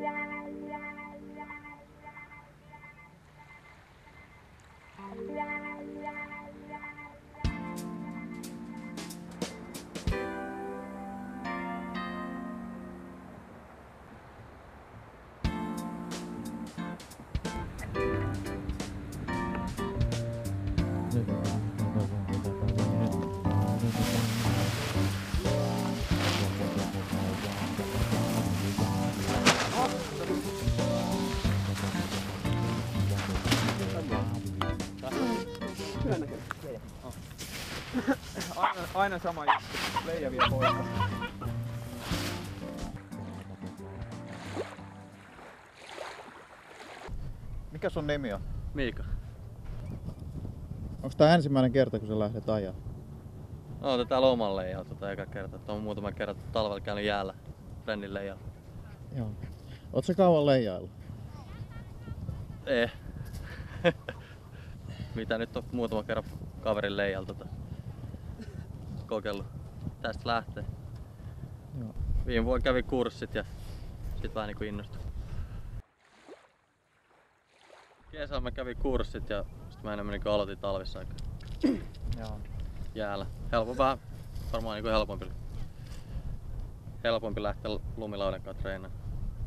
Aina sama juttu. Leija vie poika. Mikä sun nimi on? Miika. Onko tää ensimmäinen kerta, kun sä lähdet ajaa? No, täällä omalle ja eka kerta. On muutama kerran talvella käynyt jäällä Brändin leijalla. Joo. Oot sä kauan leijailla? Mitä nyt on muutama kerran kaverin leijalla kokeillut. Tästä lähtee. Joo. Viime vuonna kävin kurssit ja sit vähän niinku innostuin. Kesällä mä kävin kurssit ja sit mä enemmän niinku aloitin talvissa aika Joo. jäällä. Varmaan niinku helpompi lähteä lumilaudan kanssa treenaamaan.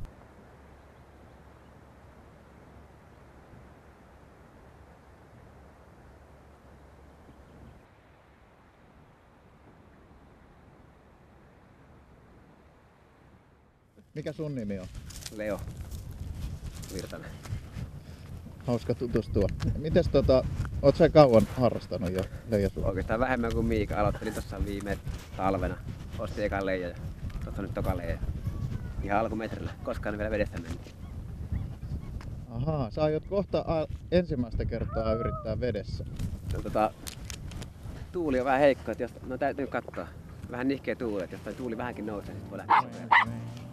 Mikä sun nimi on? Leo Virtanen. Hauska tutustua. Mites oot sä kauan harrastanut jo leijasuuntaa? Oikeastaan vähemmän kuin Miika. Aloittelin tossa viime talvena. Ostin ekan leija ja tossa nyt toka leija. Ihan alkumetrillä. Koskaan vielä vedessä mennyt. Ahaa, sä aiot kohta ensimmäistä kertaa yrittää vedessä. No, tuuli on vähän heikko, että no täytyy katsoa. Vähän nihkeä tuuli, että jos toi tuuli vähänkin nousee, niin sit voi lähteä sopeamaan.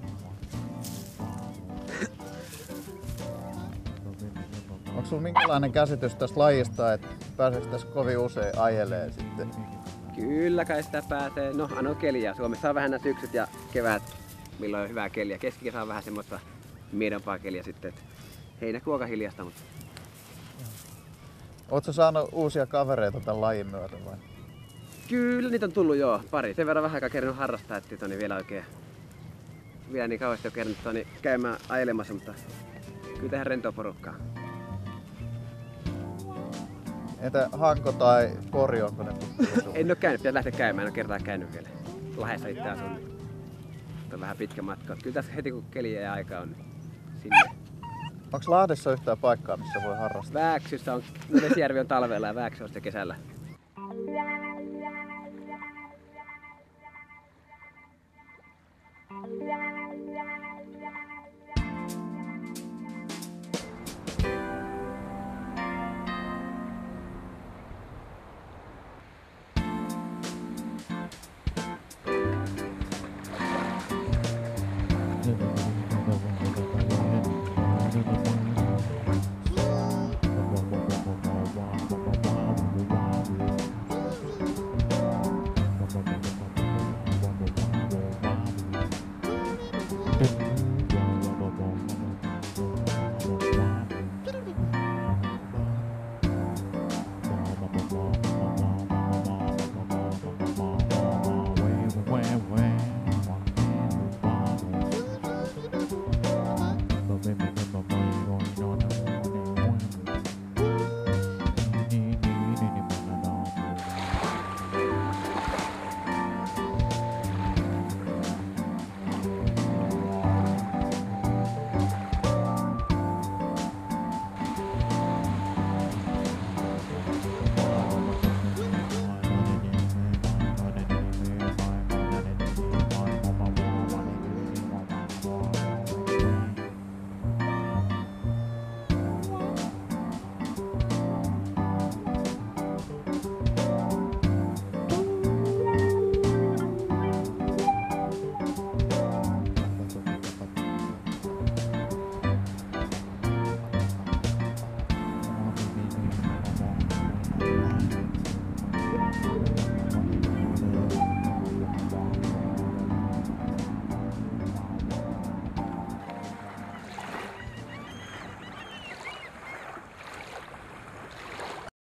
Onko sulla minkälainen käsitys tästä lajista, että pääseekö tässä kovin usein ajelee sitten? Kyllä kai sitä pääsee. No, aina on keliä. Suomessa on vähän nämä syksyt ja kevät, milloin on hyvää keliä. Keskikesä on vähän semmoista miedompaa keliä sitten. Heinäkuu aika hiljasta, mutta... Ootko saanut uusia kavereita tämän lajin myötä vai? Kyllä niitä on tullut joo, pari. Sen verran vähän aikaa kerännyt harrastaa, että vielä oikein... Vielä niin kauheasti on kerännyt käymään ajelemassa, mutta kyllä tähän rentoa porukkaa. Entä Hanko tai Kori, onko ne tuttuja? En oo käynyt, pitäisi lähteä käymään, en oo kertaa käynyt vielä. Lahdessa itse asun. On vähän pitkä matka. Kyllä tässä heti kun keliä ja aika on, niin sinne. Onko Lahdessa yhtään paikkaa, missä voi harrastaa? Vääksyssä on, no Vesijärvi on talvella ja Vääksy on sitten kesällä.